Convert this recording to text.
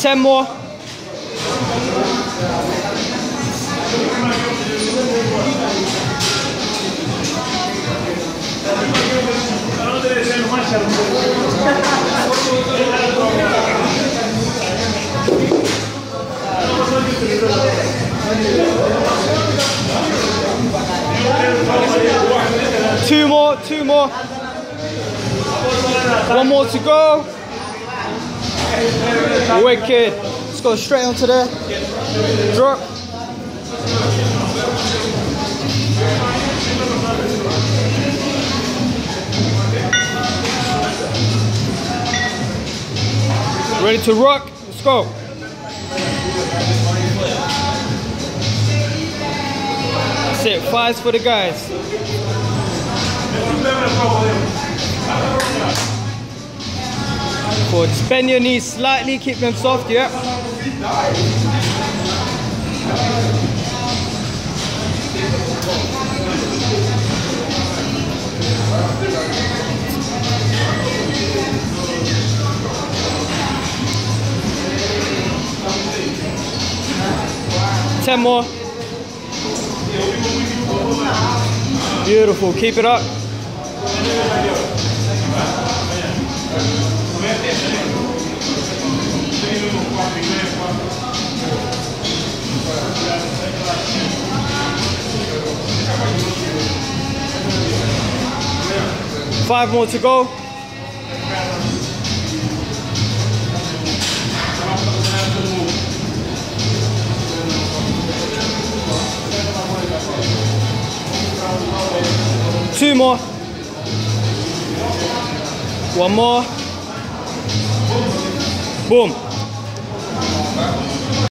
10 more. Two more. One more to go. Wicked. Let's go straight onto there. Drop. Ready to rock? Let's go. That's it. 5s for the guys. Good. Just bend your knees slightly, keep them soft, yeah. Ten more. Beautiful, keep it up. Five more to go. Two more. One more. Boom.